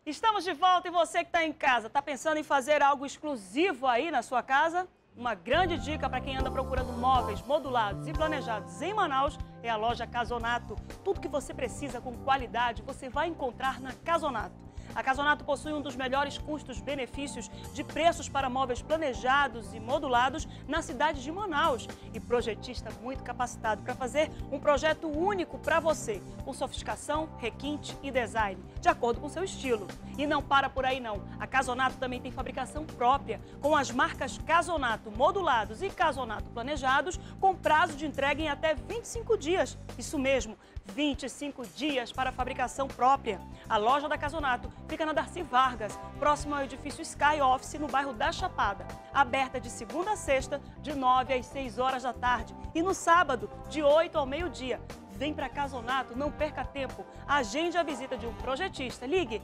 Estamos de volta e você que está em casa, está pensando em fazer algo exclusivo aí na sua casa? Uma grande dica para quem anda procurando móveis modulados e planejados em Manaus é a loja Casonato. Tudo que você precisa com qualidade você vai encontrar na Casonato. A Casonato possui um dos melhores custos-benefícios de preços para móveis planejados e modulados na cidade de Manaus. E projetista muito capacitado para fazer um projeto único para você, com sofisticação, requinte e design, de acordo com seu estilo. E não para por aí não. A Casonato também tem fabricação própria, com as marcas Casonato modulados e Casonato planejados, com prazo de entrega em até 25 dias. Isso mesmo, 25 dias para a fabricação própria. A loja da Casonato fica na Darcy Vargas, próximo ao edifício Sky Office, no bairro da Chapada. Aberta de segunda a sexta, de 9 às 6 horas da tarde. E no sábado, de 8 ao meio-dia. Vem para Casonato, não perca tempo. Agende a visita de um projetista. Ligue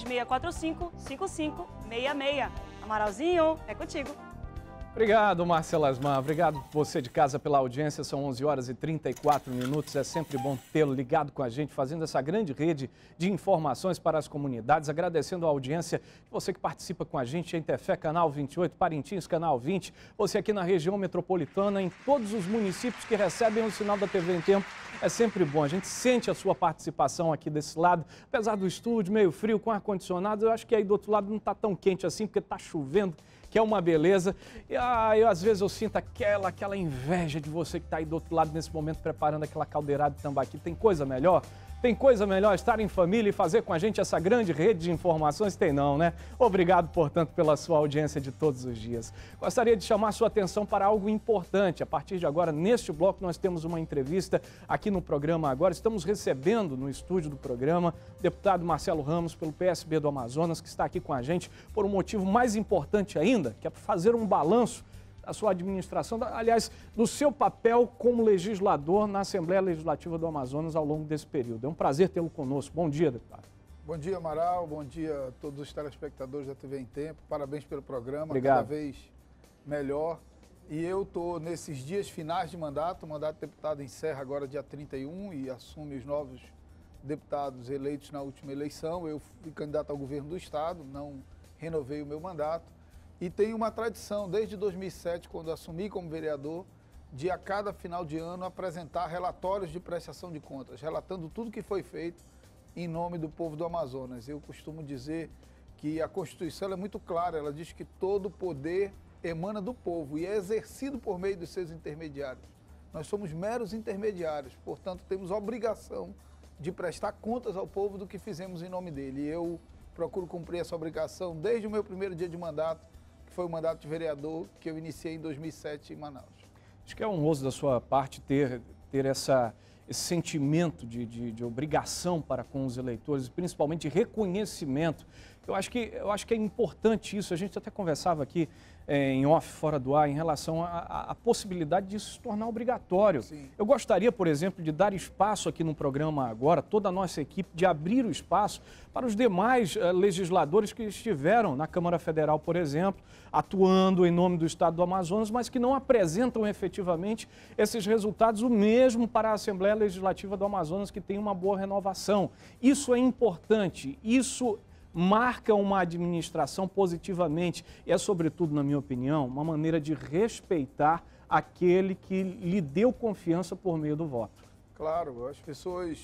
3645-5566. Amaralzinho, é contigo. Obrigado, Marcelo Asmar. Obrigado você de casa pela audiência. São 11 horas e 34 minutos. É sempre bom tê-lo ligado com a gente, fazendo essa grande rede de informações para as comunidades. Agradecendo a audiência, você que participa com a gente em Tefé, Canal 28, Parintins, Canal 20. Você aqui na região metropolitana, em todos os municípios que recebem o sinal da TV em Tempo. É sempre bom, a gente sente a sua participação aqui desse lado. Apesar do estúdio meio frio, com ar-condicionado, eu acho que aí do outro lado não está tão quente assim, porque está chovendo, que é uma beleza. E às vezes eu sinto aquela inveja de você que está aí do outro lado nesse momento preparando aquela caldeirada de tambaqui. Tem coisa melhor? Tem coisa melhor estar em família e fazer com a gente essa grande rede de informações? Tem não, né? Obrigado, portanto, pela sua audiência de todos os dias. Gostaria de chamar a sua atenção para algo importante. A partir de agora, neste bloco, nós temos uma entrevista aqui no programa agora. Estamos recebendo no estúdio do programa o deputado Marcelo Ramos, pelo PSB do Amazonas, que está aqui com a gente por um motivo mais importante ainda, que é fazer um balanço da sua administração, aliás, do seu papel como legislador na Assembleia Legislativa do Amazonas ao longo desse período. É um prazer tê-lo conosco. Bom dia, deputado. Bom dia, Amaral. Bom dia a todos os telespectadores da TV em Tempo. Parabéns pelo programa, Obrigado. Cada vez melhor. E eu estou nesses dias finais de mandato. O mandato de deputado encerra agora dia 31 e assume os novos deputados eleitos na última eleição. Eu fui candidato ao governo do Estado, não renovei o meu mandato. E tenho uma tradição, desde 2007, quando assumi como vereador, de a cada final de ano apresentar relatórios de prestação de contas, relatando tudo que foi feito em nome do povo do Amazonas. Eu costumo dizer que a Constituição é muito clara, ela diz que todo poder emana do povo e é exercido por meio dos seus intermediários. Nós somos meros intermediários, portanto, temos a obrigação de prestar contas ao povo do que fizemos em nome dele. E eu procuro cumprir essa obrigação desde o meu primeiro dia de mandato, foi o mandato de vereador que eu iniciei em 2007 em Manaus. Acho que é honroso da sua parte ter esse sentimento de obrigação para com os eleitores, principalmente de reconhecimento. Eu acho que é importante isso. A gente até conversava aqui em off, fora do ar, em relação à possibilidade disso se tornar obrigatório. Sim. Eu gostaria, por exemplo, de dar espaço aqui no programa agora, toda a nossa equipe, de abrir o espaço para os demais legisladores que estiveram na Câmara Federal, por exemplo, atuando em nome do Estado do Amazonas, mas que não apresentam efetivamente esses resultados, o mesmo para a Assembleia Legislativa do Amazonas, que tem uma boa renovação. Isso é importante, isso marca uma administração positivamente e é, sobretudo, na minha opinião, uma maneira de respeitar aquele que lhe deu confiança por meio do voto. Claro, as pessoas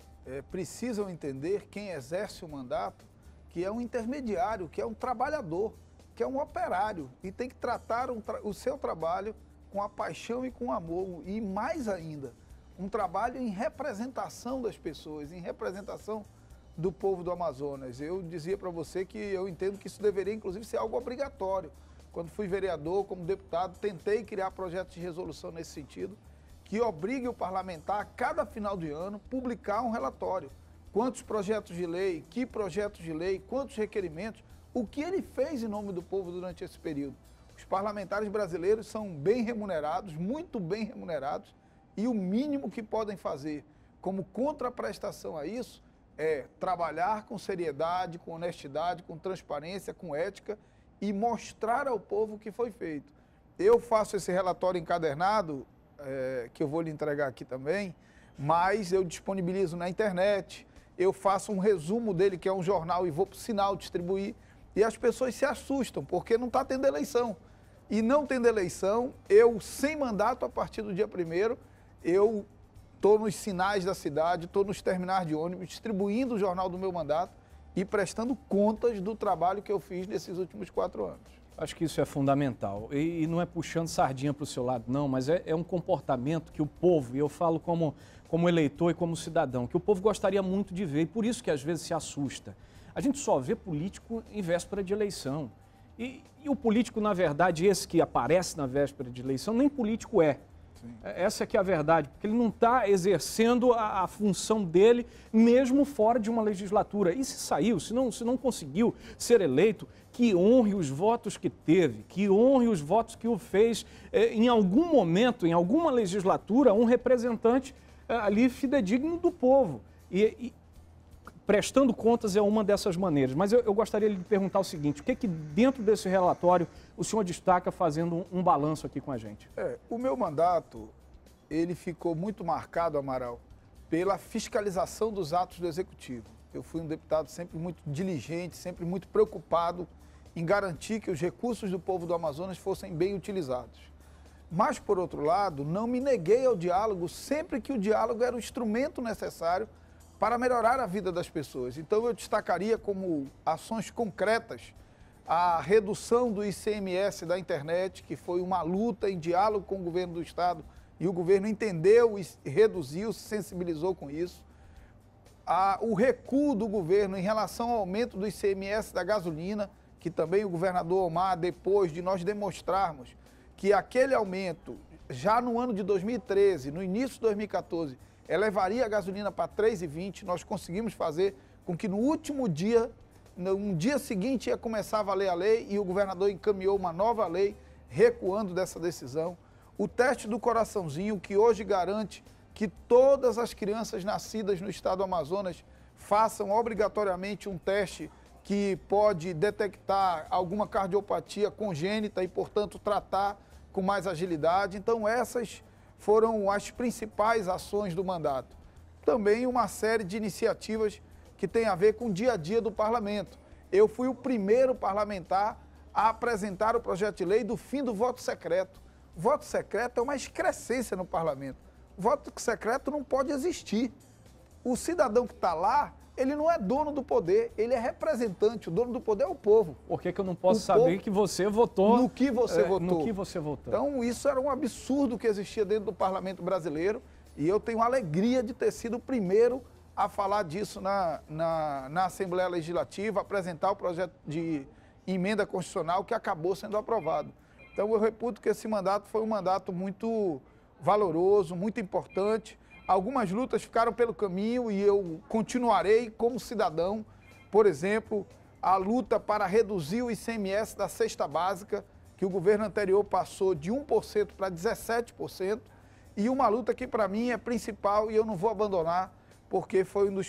precisam entender quem exerce o mandato, que é um intermediário, que é um trabalhador, que é um operário e tem que tratar o seu trabalho com a paixão e com amor e, mais ainda, um trabalho em representação das pessoas, em representação do povo do Amazonas. Eu dizia para você que eu entendo que isso deveria, inclusive, ser algo obrigatório. Quando fui vereador, como deputado, tentei criar projetos de resolução nesse sentido, que obrigue o parlamentar, a cada final de ano, publicar um relatório. Quantos projetos de lei, que projetos de lei, quantos requerimentos, o que ele fez em nome do povo durante esse período. Os parlamentares brasileiros são bem remunerados, muito bem remunerados, e o mínimo que podem fazer como contraprestação a isso é trabalhar com seriedade, com honestidade, com transparência, com ética e mostrar ao povo o que foi feito. Eu faço esse relatório encadernado, que eu vou lhe entregar aqui também, mas eu disponibilizo na internet, eu faço um resumo dele, que é um jornal, e vou para o Sinal distribuir, e as pessoas se assustam, porque não está tendo eleição. E não tendo eleição, eu, sem mandato, a partir do dia 1º, eu estou nos sinais da cidade, estou nos terminais de ônibus, distribuindo o jornal do meu mandato e prestando contas do trabalho que eu fiz nesses últimos 4 anos. Acho que isso é fundamental. E não é puxando sardinha para o seu lado, não, mas é um comportamento que o povo, e eu falo como eleitor e como cidadão, que o povo gostaria muito de ver, e por isso que às vezes se assusta. A gente só vê político em véspera de eleição. E o político, na verdade, esse que aparece na véspera de eleição, nem político é. Sim. Essa é que é a verdade, porque ele não está exercendo a função dele mesmo fora de uma legislatura. E se saiu, se não conseguiu ser eleito, que honre os votos que teve, que honre os votos que o fez em algum momento, em alguma legislatura, um representante ali fidedigno do povo. E prestando contas é uma dessas maneiras. Mas eu gostaria de lhe perguntar o seguinte, o que dentro desse relatório o senhor destaca fazendo um balanço aqui com a gente? O meu mandato, ele ficou muito marcado, Amaral, pela fiscalização dos atos do Executivo. Eu fui um deputado sempre muito diligente, sempre muito preocupado em garantir que os recursos do povo do Amazonas fossem bem utilizados. Mas, por outro lado, não me neguei ao diálogo sempre que o diálogo era o instrumento necessário para melhorar a vida das pessoas. Então, eu destacaria como ações concretas a redução do ICMS da internet, que foi uma luta em diálogo com o governo do Estado, e o governo entendeu e reduziu, se sensibilizou com isso. O recuo do governo em relação ao aumento do ICMS da gasolina, que também o governador Omar, depois de nós demonstrarmos que aquele aumento, já no ano de 2013, no início de 2014, elevaria a gasolina para R$ 3,20, nós conseguimos fazer com que no último dia, no dia seguinte ia começar a valer a lei e o governador encaminhou uma nova lei recuando dessa decisão. O teste do coraçãozinho, que hoje garante que todas as crianças nascidas no estado do Amazonas façam obrigatoriamente um teste que pode detectar alguma cardiopatia congênita e, portanto, tratar com mais agilidade. Então, essas foram as principais ações do mandato. Também uma série de iniciativas que tem a ver com o dia a dia do parlamento. Eu fui o primeiro parlamentar a apresentar o projeto de lei do fim do voto secreto. O voto secreto é uma excrescência no parlamento. O voto secreto não pode existir. O cidadão que está lá, ele não é dono do poder, ele é representante, o dono do poder é o povo. Por que eu não posso saber que você votou? No que você votou. No que você votou. Então, isso era um absurdo que existia dentro do parlamento brasileiro e eu tenho a alegria de ter sido o primeiro a falar disso na Assembleia Legislativa, apresentar o projeto de emenda constitucional que acabou sendo aprovado. Então, eu reputo que esse mandato foi um mandato muito valoroso, muito importante. Algumas lutas ficaram pelo caminho e eu continuarei como cidadão. Por exemplo, a luta para reduzir o ICMS da cesta básica, que o governo anterior passou de 1% para 17%, e uma luta que para mim é principal e eu não vou abandonar, porque foi uma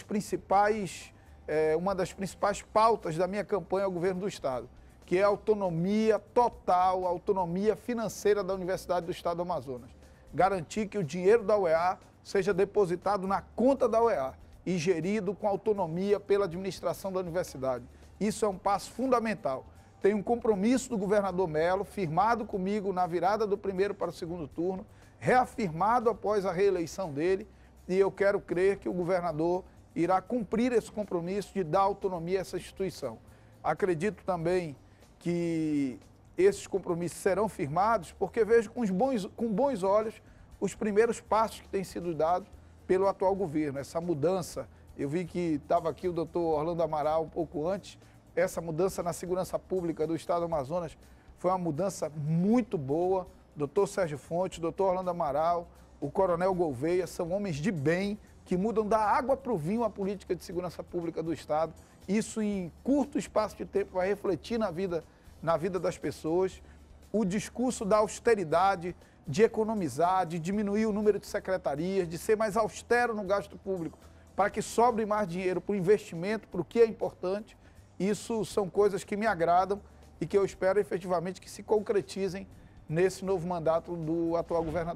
das principais pautas da minha campanha ao governo do Estado, que é a autonomia total, a autonomia financeira da Universidade do Estado do Amazonas. Garantir que o dinheiro da UEA seja depositado na conta da UEA e gerido com autonomia pela administração da universidade. Isso é um passo fundamental. Tem um compromisso do governador Melo, firmado comigo na virada do primeiro para o segundo turno, reafirmado após a reeleição dele, e eu quero crer que o governador irá cumprir esse compromisso de dar autonomia a essa instituição. Acredito também que esses compromissos serão firmados, porque vejo com bons olhos os primeiros passos que têm sido dados pelo atual governo. Essa mudança, eu vi que estava aqui o doutor Orlando Amaral um pouco antes, essa mudança na segurança pública do estado do Amazonas foi uma mudança muito boa. Doutor Sérgio Fontes, doutor Orlando Amaral, o coronel Gouveia, são homens de bem que mudam da água para o vinho a política de segurança pública do estado. Isso em curto espaço de tempo vai refletir na vida das pessoas. O discurso da austeridade, de economizar, de diminuir o número de secretarias, de ser mais austero no gasto público, para que sobre mais dinheiro para o investimento, para o que é importante. Isso são coisas que me agradam e que eu espero efetivamente que se concretizem nesse novo mandato do atual governador.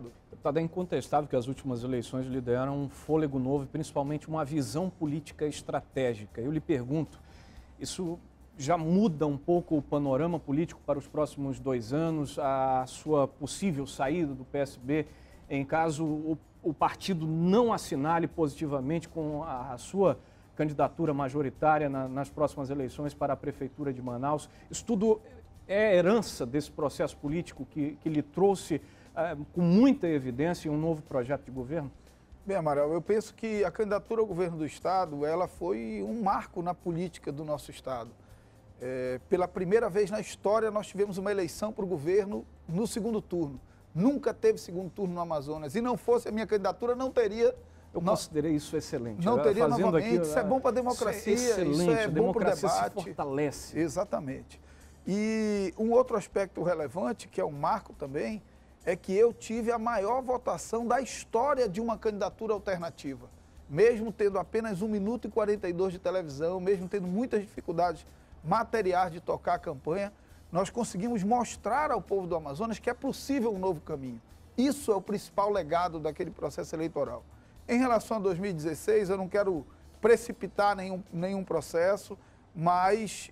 Deputado, é incontestável que as últimas eleições lhe deram um fôlego novo e principalmente uma visão política estratégica. Eu lhe pergunto, isso já muda um pouco o panorama político para os próximos 2 anos, a sua possível saída do PSB, em caso o partido não assinale positivamente com a sua candidatura majoritária nas próximas eleições para a Prefeitura de Manaus? Isso tudo é herança desse processo político que lhe trouxe com muita evidência um novo projeto de governo? Bem, Amaral, eu penso que a candidatura ao governo do Estado, ela foi um marco na política do nosso Estado. Pela primeira vez na história, nós tivemos uma eleição para o governo no segundo turno. Nunca teve segundo turno no Amazonas. E não fosse a minha candidatura, não teria... Eu considerei isso excelente. Não teria novamente. Isso é bom para a democracia. Isso é excelente. Isso é bom para o debate. Se fortalece. Exatamente. E um outro aspecto relevante, que é um marco também, é que eu tive a maior votação da história de uma candidatura alternativa. Mesmo tendo apenas 1 minuto e 42 de televisão, mesmo tendo muitas dificuldades materiais de tocar a campanha, nós conseguimos mostrar ao povo do Amazonas que é possível um novo caminho. Isso é o principal legado daquele processo eleitoral. Em relação a 2016, eu não quero precipitar nenhum processo, mas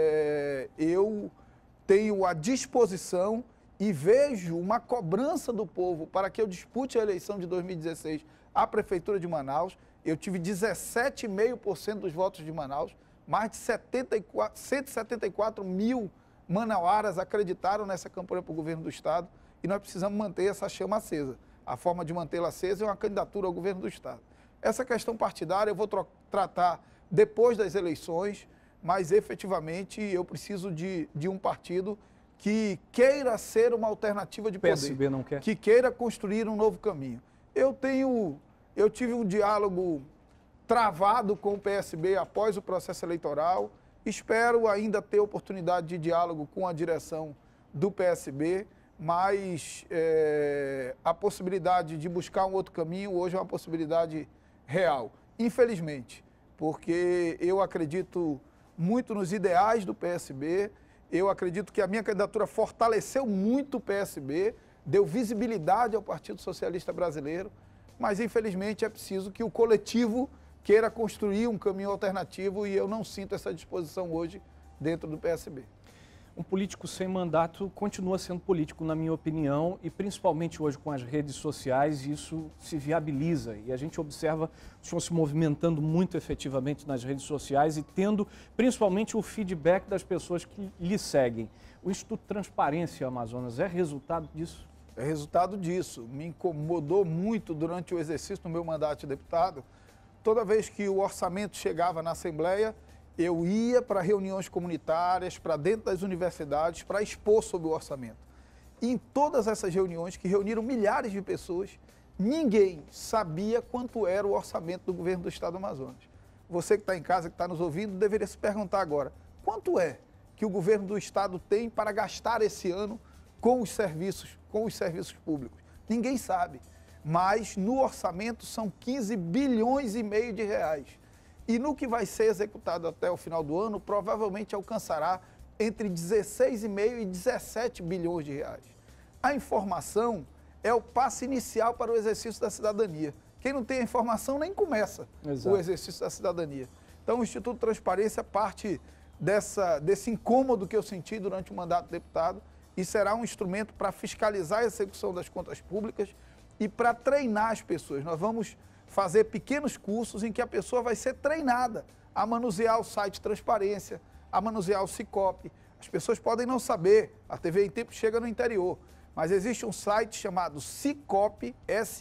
eu tenho a disposição e vejo uma cobrança do povo para que eu dispute a eleição de 2016 à Prefeitura de Manaus. Eu tive 17,5% dos votos de Manaus, mais de 174 mil manauaras acreditaram nessa campanha para o governo do Estado e nós precisamos manter essa chama acesa. A forma de mantê-la acesa é uma candidatura ao governo do Estado. Essa questão partidária eu vou tratar depois das eleições, mas efetivamente eu preciso de um partido que queira ser uma alternativa de poder. O PSB não quer? Que queira construir um novo caminho. Eu tive um diálogo travado com o PSB após o processo eleitoral. Espero ainda ter oportunidade de diálogo com a direção do PSB, mas a possibilidade de buscar um outro caminho hoje é uma possibilidade real. Infelizmente, porque eu acredito muito nos ideais do PSB, eu acredito que a minha candidatura fortaleceu muito o PSB, deu visibilidade ao Partido Socialista Brasileiro, mas infelizmente é preciso que o coletivo queira construir um caminho alternativo e eu não sinto essa disposição hoje dentro do PSB. Um político sem mandato continua sendo político, na minha opinião, e principalmente hoje com as redes sociais, isso se viabiliza. E a gente observa o senhor se movimentando muito efetivamente nas redes sociais e tendo principalmente o feedback das pessoas que lhe seguem. O Instituto Transparência Amazonas é resultado disso? É resultado disso. Me incomodou muito durante o exercício do meu mandato de deputado. Toda vez que o orçamento chegava na Assembleia, eu ia para reuniões comunitárias, para dentro das universidades, para expor sobre o orçamento. E em todas essas reuniões, que reuniram milhares de pessoas, ninguém sabia quanto era o orçamento do governo do Estado do Amazonas. Você que está em casa, que está nos ouvindo, deveria se perguntar agora, quanto é que o governo do Estado tem para gastar esse ano com os serviços públicos? Ninguém sabe. Mas no orçamento são 15 bilhões e meio de reais. E no que vai ser executado até o final do ano, provavelmente alcançará entre 16,5 e 17 bilhões de reais. A informação é o passo inicial para o exercício da cidadania. Quem não tem a informação nem começa o exercício da cidadania. Então, o Instituto Transparência parte desse incômodo que eu senti durante o mandato de deputado e será um instrumento para fiscalizar a execução das contas públicas e para treinar as pessoas. Nós vamos fazer pequenos cursos em que a pessoa vai ser treinada a manusear o site Transparência, a manusear o Sicop. As pessoas podem não saber, a TV em Tempo chega no interior, mas existe um site chamado Sicop,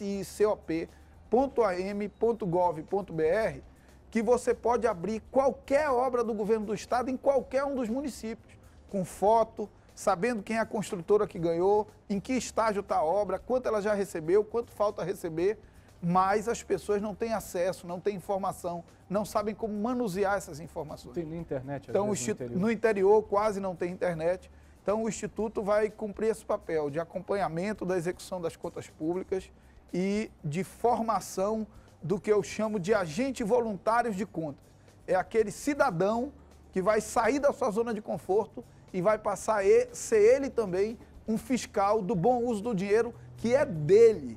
SICOP.am.gov.br, que você pode abrir qualquer obra do governo do Estado em qualquer um dos municípios, com foto, sabendo quem é a construtora que ganhou, em que estágio está a obra, quanto ela já recebeu, quanto falta receber, mas as pessoas não têm acesso, não têm informação, não sabem como manusear essas informações. Tem na internet, então, no interior quase não tem internet. Então, o Instituto vai cumprir esse papel de acompanhamento da execução das contas públicas e de formação do que eu chamo de agente voluntários de contas. É aquele cidadão que vai sair da sua zona de conforto e vai passar a ser ele também um fiscal do bom uso do dinheiro que é dele.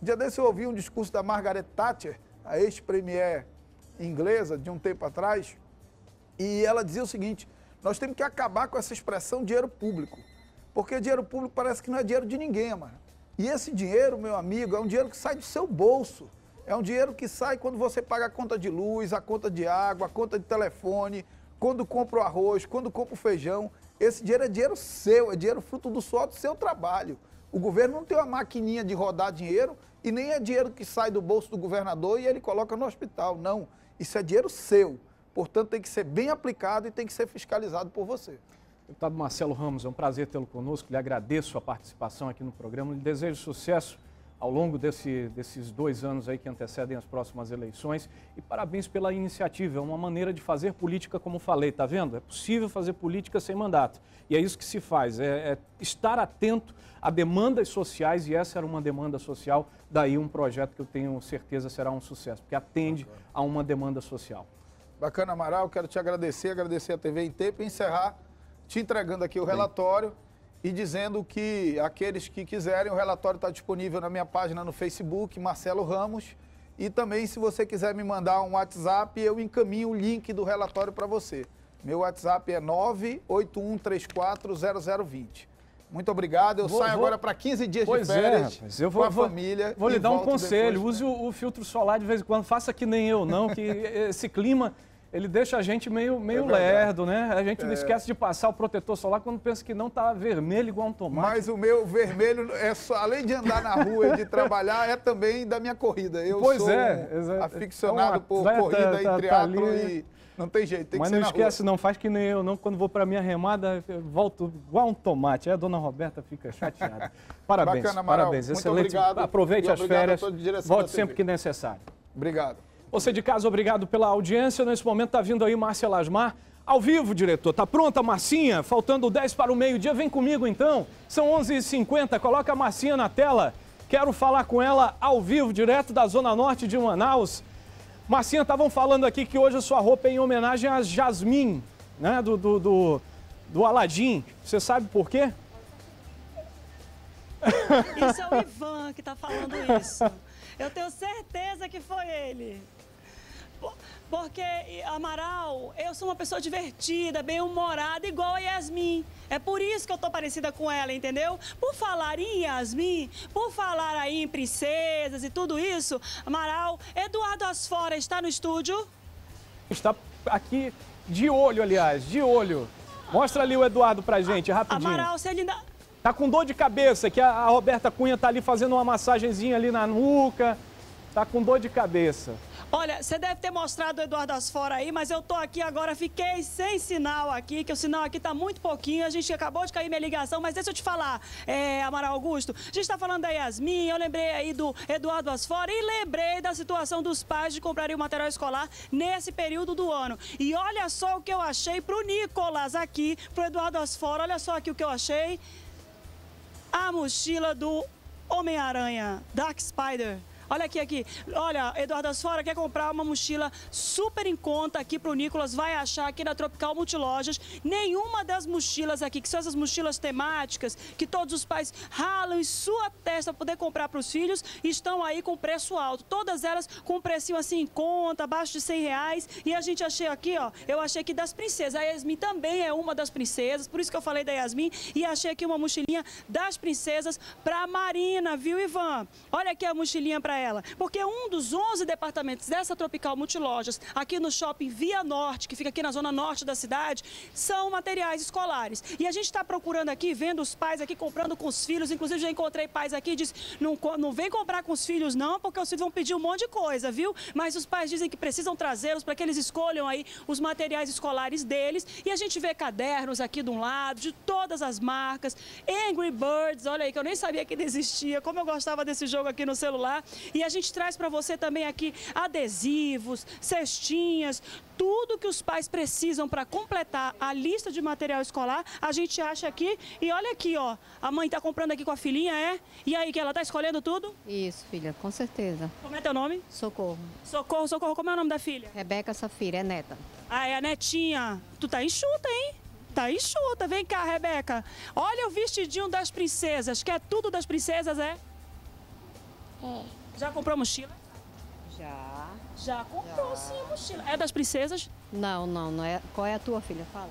Dia desse eu ouvi um discurso da Margaret Thatcher, a ex-premier inglesa, de um tempo atrás, e ela dizia o seguinte: nós temos que acabar com essa expressão dinheiro público, porque dinheiro público parece que não é dinheiro de ninguém, mano. E esse dinheiro, meu amigo, é um dinheiro que sai do seu bolso. É um dinheiro que sai quando você paga a conta de luz, a conta de água, a conta de telefone, quando compra o arroz, quando compra o feijão. Esse dinheiro é dinheiro seu, é dinheiro fruto do suor do seu trabalho. O governo não tem uma maquininha de rodar dinheiro e nem é dinheiro que sai do bolso do governador e ele coloca no hospital. Não, isso é dinheiro seu. Portanto, tem que ser bem aplicado e tem que ser fiscalizado por você. Deputado Marcelo Ramos, é um prazer tê-lo conosco. Lhe agradeço a participação aqui no programa. Lhe desejo sucesso ao longo desses 2 anos aí que antecedem as próximas eleições. E parabéns pela iniciativa. É uma maneira de fazer política, como falei, tá vendo? É possível fazer política sem mandato. E é isso que se faz, é estar atento a demandas sociais, e essa era uma demanda social, daí um projeto que eu tenho certeza será um sucesso, porque atende a uma demanda social. Bacana, Amaral, quero te agradecer a TV em Tempo e encerrar te entregando aqui o relatório e dizendo que aqueles que quiserem, o relatório está disponível na minha página no Facebook, Marcelo Ramos, e também se você quiser me mandar um WhatsApp, eu encaminho o link do relatório para você. Meu WhatsApp é 981340020. Muito obrigado, eu saio agora para 15 dias de férias com a família. Vou lhe dar um conselho, use o filtro solar de vez em quando, faça que nem eu não, que esse clima... Ele deixa a gente meio lerdo, né? A gente não esquece de passar o protetor solar quando pensa que não está vermelho igual um tomate. Mas o meu vermelho, é só, além de andar na rua e de trabalhar, é também da minha corrida. Eu sou aficionado por corrida e triatlo e não tem jeito, tem que ser na rua. Mas não esquece não, faz que nem eu, não. Quando vou para minha remada, eu volto igual um tomate. Aí a dona Roberta fica chateada. Parabéns, bacana, Amaral. Parabéns. Muito Excelente. obrigado. Aproveite as férias, volte sempre que necessário. Obrigado. Você de casa, obrigado pela audiência. Nesse momento está vindo aí Márcia Lasmar, ao vivo, diretor. Tá pronta, Marcinha? Faltando 10 para o meio-dia. Vem comigo, então. São 11h50. Coloca a Marcinha na tela. Quero falar com ela ao vivo, direto da Zona Norte de Manaus. Marcinha, estavam falando aqui que hoje a sua roupa é em homenagem a Jasmine, né? Do Aladim. Você sabe por quê? Isso é o Ivan que está falando isso. Eu tenho certeza que foi ele. Porque, Amaral, eu sou uma pessoa divertida, bem-humorada, igual a Yasmin. É por isso que eu tô parecida com ela, entendeu? Por falar em Yasmin, por falar aí em princesas e tudo isso, Amaral, Eduardo Asfora está no estúdio? Está aqui de olho, aliás, de olho. Mostra ali o Eduardo pra gente, rapidinho. Amaral, se ele ainda... Tá com dor de cabeça, que a Roberta Cunha tá ali fazendo uma massagenzinha ali na nuca. Tá com dor de cabeça. Olha, você deve ter mostrado o Eduardo Asfora aí, mas eu tô aqui agora, fiquei sem sinal aqui, que o sinal aqui tá muito pouquinho. A gente acabou de cair minha ligação, mas deixa eu te falar, Amaral Augusto, a gente tá falando da Yasmin, eu lembrei aí do Eduardo Asfora e lembrei da situação dos pais de comprarem o material escolar nesse período do ano. E olha só o que eu achei pro Nicolas aqui, pro Eduardo Asfora, olha só aqui o que eu achei. A mochila do Homem-Aranha, Dark Spider. Olha aqui. Olha, Eduardo Asfora quer comprar uma mochila super em conta aqui pro Nicolas, vai achar aqui na Tropical Multilojas. Nenhuma das mochilas aqui, que são essas mochilas temáticas, que todos os pais ralam em sua testa para poder comprar para os filhos, estão aí com preço alto. Todas elas com um precinho assim em conta, abaixo de R$100. E a gente achei aqui, ó, eu achei aqui das princesas. A Yasmin também é uma das princesas, por isso que eu falei da Yasmin. E achei aqui uma mochilinha das princesas para Marina, viu, Ivan? Olha aqui a mochilinha para ela, porque um dos 11 departamentos dessa Tropical Multilojas, aqui no shopping Via Norte, que fica aqui na zona norte da cidade, são materiais escolares. E a gente está procurando aqui, vendo os pais aqui comprando com os filhos, inclusive já encontrei pais aqui, diz, não vem comprar com os filhos não, porque os filhos vão pedir um monte de coisa, viu? Mas os pais dizem que precisam trazê-los para que eles escolham aí os materiais escolares deles. E a gente vê cadernos aqui de um lado, de todas as marcas, Angry Birds, olha aí, que eu nem sabia que ele existia, como eu gostava desse jogo aqui no celular. E a gente traz para você também aqui adesivos, cestinhas, tudo que os pais precisam para completar a lista de material escolar, a gente acha aqui. E olha aqui, ó, a mãe está comprando aqui com a filhinha, é? E aí, que ela está escolhendo tudo? Isso, filha, com certeza. Como é teu nome? Socorro. Socorro, como é o nome da filha? Rebeca Safira, é neta. Ah, é a netinha. Tu tá enxuta, hein? Tá enxuta. Vem cá, Rebeca. Olha o vestidinho das princesas, que é tudo das princesas, é? É. Já comprou mochila? Já. Já comprou, sim, a mochila. É das princesas? Não é. Qual é a tua filha? Fala.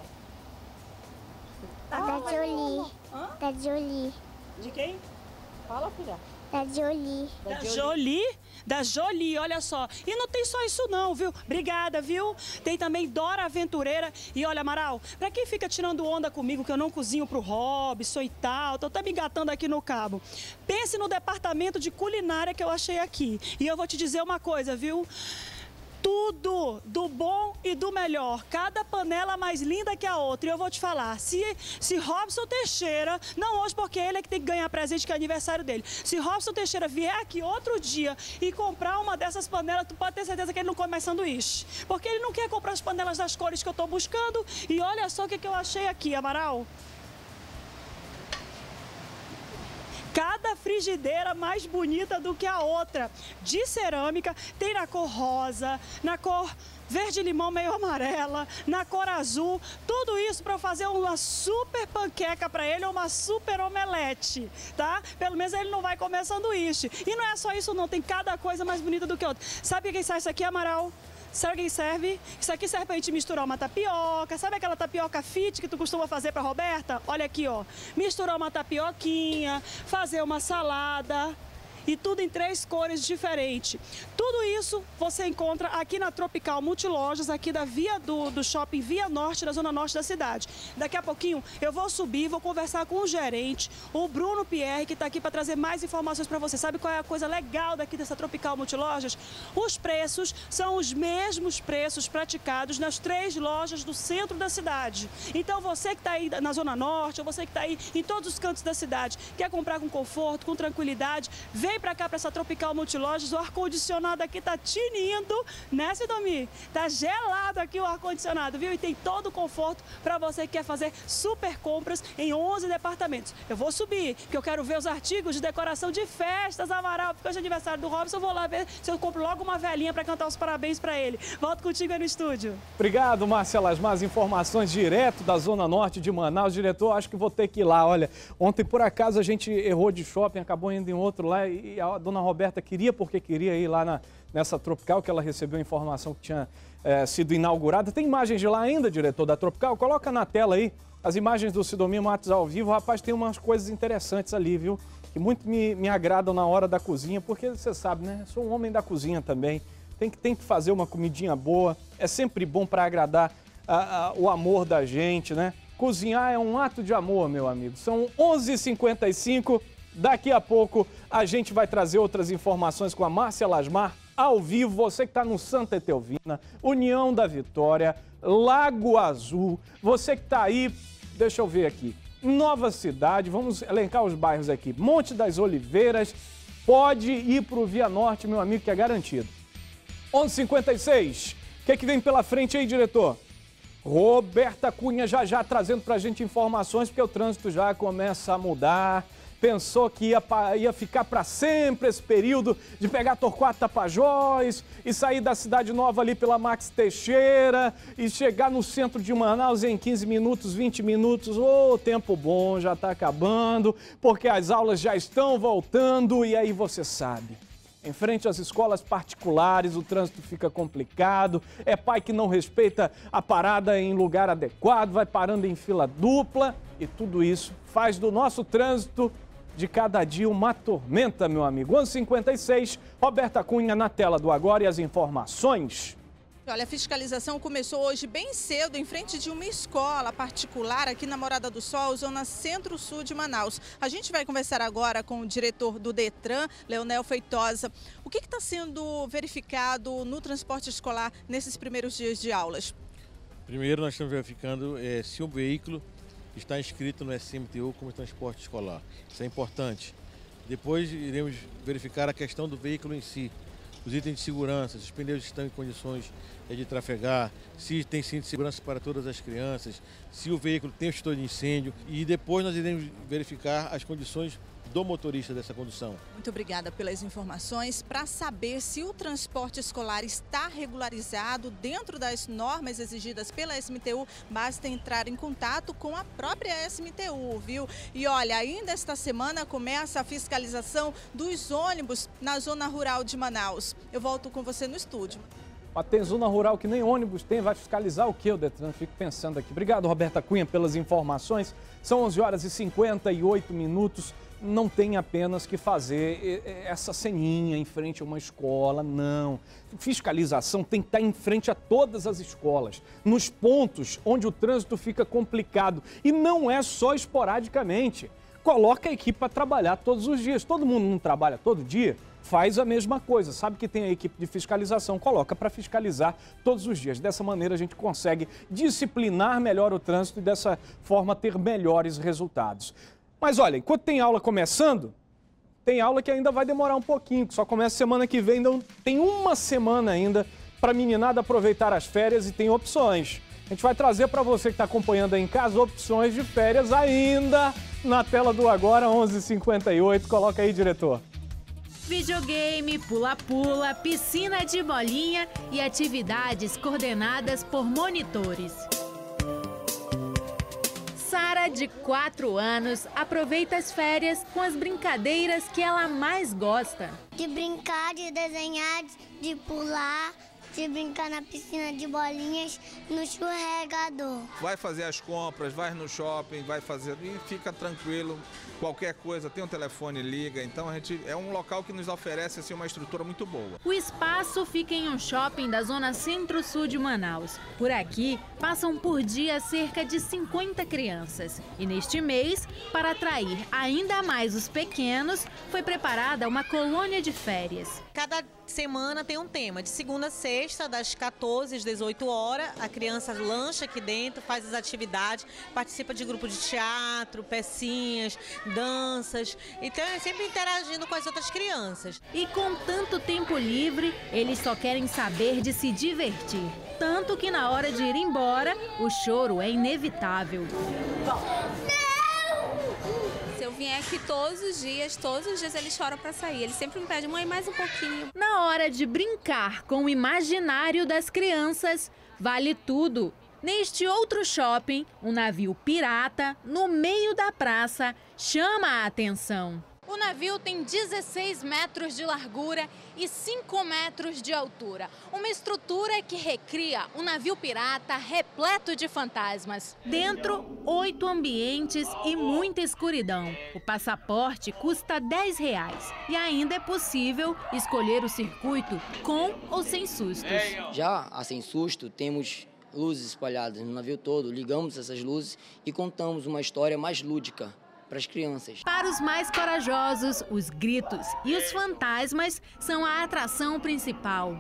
Da Jolie. Hã? Da Jolie. De quem? Fala, filha. Da Jolie. Da Jolie? Da Jolie, olha só. E não tem só isso não, viu? Obrigada, viu? Tem também Dora Aventureira. E olha, Amaral, pra quem fica tirando onda comigo que eu não cozinho pro Robson e tal, tô até me engatando aqui no cabo. Pense no departamento de culinária que eu achei aqui. E eu vou te dizer uma coisa, viu? Tudo do bom e do melhor. Cada panela mais linda que a outra. E eu vou te falar, se Robson Teixeira, não hoje porque ele é que tem que ganhar presente, que é aniversário dele. Se Robson Teixeira vier aqui outro dia e comprar uma dessas panelas, tu pode ter certeza que ele não come mais sanduíche. Porque ele não quer comprar as panelas das cores que eu tô buscando. E olha só o que eu achei aqui, Amaral. Cada frigideira mais bonita do que a outra. De cerâmica, tem na cor rosa, na cor verde-limão meio amarela, na cor azul. Tudo isso para fazer uma super panqueca para ele ou uma super omelete, tá? Pelo menos ele não vai comer sanduíche. E não é só isso não, tem cada coisa mais bonita do que a outra. Sabe o que sai isso aqui, Amaral? Sabe o que serve? Isso aqui serve pra gente misturar uma tapioca. Sabe aquela tapioca fit que tu costuma fazer pra Roberta? Olha aqui, ó. Misturar uma tapioquinha, fazer uma salada. E tudo em 3 cores diferentes. Tudo isso você encontra aqui na Tropical Multilojas, aqui da Via do Shopping Via Norte, da Zona Norte da cidade. Daqui a pouquinho eu vou subir, vou conversar com o gerente, o Bruno Pierre, que está aqui para trazer mais informações para você. Sabe qual é a coisa legal daqui dessa Tropical Multilojas? Os preços são os mesmos preços praticados nas 3 lojas do centro da cidade. Então você que está aí na Zona Norte, ou você que está aí em todos os cantos da cidade, quer comprar com conforto, com tranquilidade, vem pra cá, pra essa Tropical Multilojas. O ar-condicionado aqui tá tinindo, né, Sidomi? Tá gelado aqui o ar-condicionado, viu? E tem todo o conforto pra você que quer fazer super compras em 11 departamentos. Eu vou subir, que eu quero ver os artigos de decoração de festas, Amaral, porque hoje é aniversário do Robson, eu vou lá ver se eu compro logo uma velhinha pra cantar os parabéns pra ele. Volto contigo aí no estúdio. Obrigado, Márcia Lasmar. As informações direto da Zona Norte de Manaus. Diretor, acho que vou ter que ir lá. Olha, ontem por acaso a gente errou de shopping, acabou indo em outro lá e a dona Roberta queria ir lá nessa Tropical, que ela recebeu a informação que tinha sido inaugurada. Tem imagens de lá ainda, diretor da Tropical? Coloca na tela aí as imagens do Sidomir Matos ao vivo. Rapaz, tem umas coisas interessantes ali, viu? Que muito me agradam na hora da cozinha, porque você sabe, né? Sou um homem da cozinha também. Tem que fazer uma comidinha boa. É sempre bom para agradar o amor da gente, né? Cozinhar é um ato de amor, meu amigo. São 11h55. Daqui a pouco a gente vai trazer outras informações com a Márcia Lasmar ao vivo. Você que está no Santa Etelvina, União da Vitória, Lago Azul. Você que está aí, deixa eu ver aqui, Nova Cidade, vamos elencar os bairros aqui. Monte das Oliveiras, pode ir para o Via Norte, meu amigo, que é garantido. 11h56, o que vem pela frente aí, diretor? Roberta Cunha já trazendo para a gente informações, porque o trânsito já começa a mudar. Pensou que ia ficar para sempre esse período de pegar Torquato Tapajós e sair da Cidade Nova ali pela Max Teixeira e chegar no centro de Manaus em 15 minutos, 20 minutos. Ô, tempo bom, já está acabando, porque as aulas já estão voltando e aí você sabe. Em frente às escolas particulares, o trânsito fica complicado, é pai que não respeita a parada em lugar adequado, vai parando em fila dupla e tudo isso faz do nosso trânsito de cada dia uma tormenta, meu amigo. 11h56, Roberta Cunha na tela do Agora e as informações. Olha, a fiscalização começou hoje bem cedo em frente de uma escola particular aqui na Morada do Sol, zona centro-sul de Manaus. A gente vai conversar agora com o diretor do Detran, Leonel Feitosa. O que está sendo verificado no transporte escolar nesses primeiros dias de aulas? Primeiro, nós estamos verificando se o veículo está inscrito no SMTU como transporte escolar. Isso é importante. Depois iremos verificar a questão do veículo em si. Os itens de segurança, se os pneus estão em condições de trafegar, se tem cinto de segurança para todas as crianças, se o veículo tem extintor de incêndio. E depois nós iremos verificar as condições do motorista dessa condução. Muito obrigada pelas informações. Para saber se o transporte escolar está regularizado dentro das normas exigidas pela SMTU, basta entrar em contato com a própria SMTU, viu? E olha, ainda esta semana começa a fiscalização dos ônibus na zona rural de Manaus. Eu volto com você no estúdio. Mas tem zona rural que nem ônibus tem, vai fiscalizar o quê, o Detran? Fico pensando aqui. Obrigado, Roberta Cunha, pelas informações. São 11 horas e 58 minutos. Não tem apenas que fazer essa ceninha em frente a uma escola, não. Fiscalização tem que estar em frente a todas as escolas, nos pontos onde o trânsito fica complicado. E não é só esporadicamente. Coloca a equipe para trabalhar todos os dias. Todo mundo não trabalha todo dia? Faz a mesma coisa, sabe que tem a equipe de fiscalização, coloca para fiscalizar todos os dias. Dessa maneira a gente consegue disciplinar melhor o trânsito e dessa forma ter melhores resultados. Mas olha, enquanto tem aula começando, tem aula que ainda vai demorar um pouquinho, que só começa semana que vem, então tem uma semana ainda para a meninada aproveitar as férias e tem opções. A gente vai trazer para você que está acompanhando aí em casa opções de férias ainda na tela do Agora, 11h58. Coloca aí, diretor. Videogame, pula-pula, piscina de bolinha e atividades coordenadas por monitores. Sara, de 4 anos, aproveita as férias com as brincadeiras que ela mais gosta. De brincar, de desenhar, de pular, de brincar na piscina de bolinhas, no escorregador. Vai fazer as compras, vai no shopping, vai fazer e fica tranquilo. Qualquer coisa, tem um telefone, liga. Então é um local que nos oferece assim, uma estrutura muito boa. O espaço fica em um shopping da zona centro-sul de Manaus. Por aqui, passam por dia cerca de 50 crianças. E neste mês, para atrair ainda mais os pequenos, foi preparada uma colônia de férias. Cada semana tem um tema. De segunda a sexta, das 14 às 18 horas, a criança lancha aqui dentro, faz as atividades, participa de grupo de teatro, pecinhas, danças. Então é sempre interagindo com as outras crianças. E com tanto tempo livre, eles só querem saber de se divertir. Tanto que na hora de ir embora, o choro é inevitável. Se eu vier aqui todos os dias eles choram para sair. Eles sempre me pedem, mãe, mais um pouquinho. Na hora de brincar com o imaginário das crianças, vale tudo. Neste outro shopping, um navio pirata, no meio da praça, chama a atenção. O navio tem 16 metros de largura e 5 metros de altura. Uma estrutura que recria um navio pirata repleto de fantasmas. Dentro, 8 ambientes e muita escuridão. O passaporte custa R$10 e ainda é possível escolher o circuito com ou sem sustos. Já a sem susto, temos luzes espalhadas no navio todo, ligamos essas luzes e contamos uma história mais lúdica para as crianças. Para os mais corajosos, os gritos e os fantasmas são a atração principal.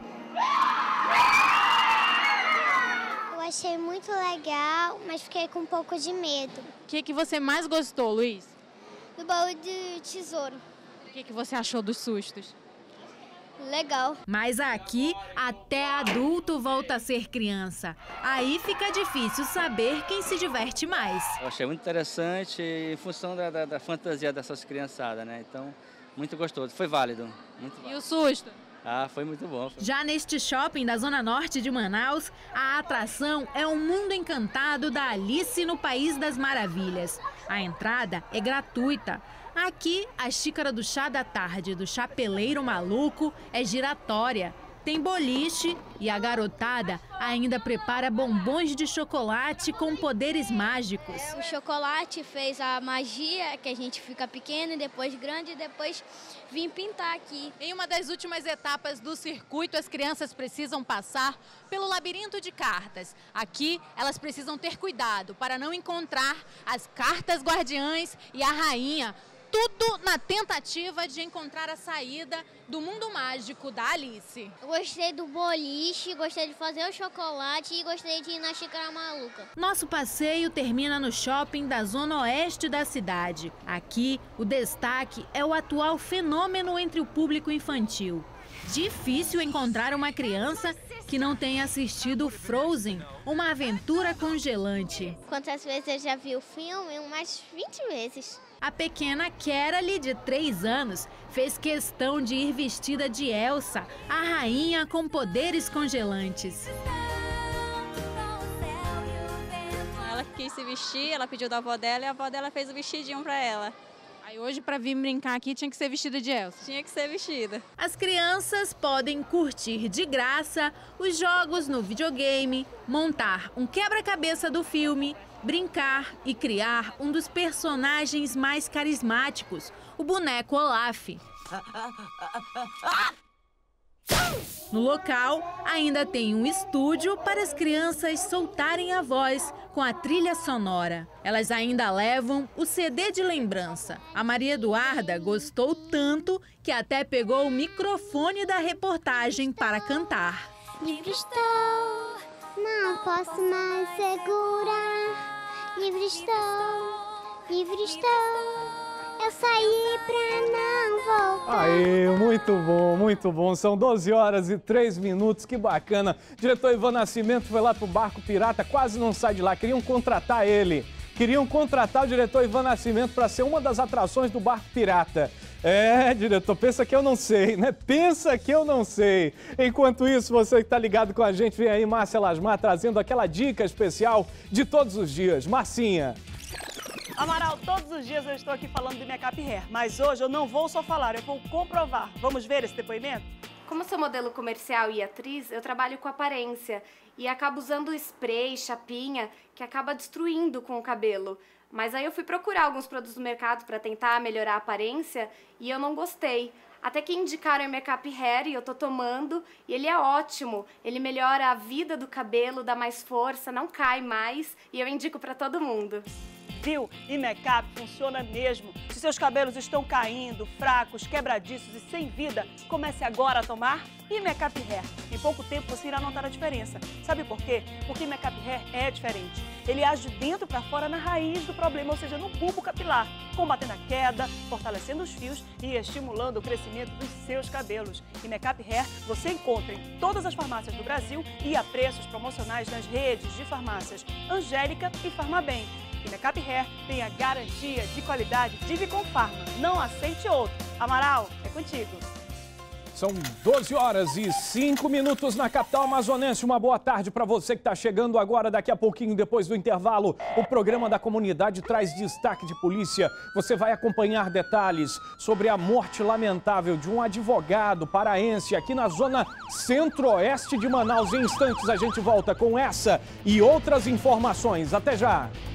Eu achei muito legal, mas fiquei com um pouco de medo. O que você mais gostou, Luiz? Do baú de tesouro. O que você achou dos sustos? Legal. Mas aqui, até adulto volta a ser criança. Aí fica difícil saber quem se diverte mais. Eu achei muito interessante em função da fantasia dessas criançadas, né? Então, muito gostoso. Foi válido. Muito válido. E o susto? Ah, foi muito bom. Já neste shopping da zona norte de Manaus, a atração é o Mundo Encantado da Alice no País das Maravilhas. A entrada é gratuita. Aqui, a xícara do chá da tarde do Chapeleiro Maluco é giratória. Tem boliche e a garotada ainda prepara bombons de chocolate com poderes mágicos. O chocolate fez a magia, que a gente fica pequeno e depois grande e depois vim pintar aqui. Em uma das últimas etapas do circuito, as crianças precisam passar pelo labirinto de cartas. Aqui, elas precisam ter cuidado para não encontrar as cartas guardiãs e a rainha. Tudo na tentativa de encontrar a saída do mundo mágico da Alice. Eu gostei do boliche, gostei de fazer o chocolate e gostei de ir na xícara maluca. Nosso passeio termina no shopping da zona oeste da cidade. Aqui, o destaque é o atual fenômeno entre o público infantil. Difícil encontrar uma criança que não tenha assistido Frozen, uma aventura congelante. Quantas vezes eu já vi o filme? Umas 20 vezes. A pequena Kerali, de 3 anos, fez questão de ir vestida de Elsa, a rainha com poderes congelantes. Ela quis se vestir, ela pediu da avó dela e a avó dela fez o vestidinho para ela. Aí hoje, para vir brincar aqui, tinha que ser vestida de Elsa? Tinha que ser vestida. As crianças podem curtir de graça os jogos no videogame, montar um quebra-cabeça do filme, brincar e criar um dos personagens mais carismáticos, o boneco Olaf. No local, ainda tem um estúdio para as crianças soltarem a voz com a trilha sonora. Elas ainda levam o CD de lembrança. A Maria Eduarda gostou tanto que até pegou o microfone da reportagem para cantar. Livre estou, não posso mais segurar. Livre estou, eu saí pra não voltar. Aê, muito bom. São 12 horas e 3 minutos, que bacana. Diretor Ivan Nascimento foi lá pro barco pirata, quase não sai de lá. Queriam contratar ele. Queriam contratar o diretor Ivan Nascimento para ser uma das atrações do barco pirata. É, diretor, pensa que eu não sei, né? Pensa que eu não sei. Enquanto isso, você que está ligado com a gente, vem aí Márcia Lasmar trazendo aquela dica especial de todos os dias. Marcinha. Amaral, todos os dias eu estou aqui falando de Makeup Hair, mas hoje eu não vou só falar, eu vou comprovar. Vamos ver esse depoimento? Como sou modelo comercial e atriz, eu trabalho com aparência e acabo usando spray, chapinha, que acaba destruindo com o cabelo. Mas aí eu fui procurar alguns produtos no mercado para tentar melhorar a aparência e eu não gostei. Até que indicaram o Makeup Hair e eu tô tomando e ele é ótimo. Ele melhora a vida do cabelo, dá mais força, não cai mais e eu indico para todo mundo. Viu? E Makeup funciona mesmo. Se seus cabelos estão caindo, fracos, quebradiços e sem vida, comece agora a tomar e Makeup Hair. Em pouco tempo você irá notar a diferença. Sabe por quê? Porque Makeup Hair é diferente. Ele age de dentro para fora na raiz do problema, ou seja, no bulbo capilar, combatendo a queda, fortalecendo os fios e estimulando o crescimento dos seus cabelos. E Makeup Hair você encontra em todas as farmácias do Brasil e a preços promocionais nas redes de farmácias Angélica e Farmabem. E Makeup Hair tem a garantia de qualidade de Vicom Pharma. Não aceite outro. Amaral, é contigo. São 12 horas e 5 minutos na capital amazonense. Uma boa tarde para você que está chegando agora. Daqui a pouquinho, depois do intervalo, o programa da comunidade traz destaque de polícia. Você vai acompanhar detalhes sobre a morte lamentável de um advogado paraense aqui na zona centro-oeste de Manaus. Em instantes a gente volta com essa e outras informações. Até já!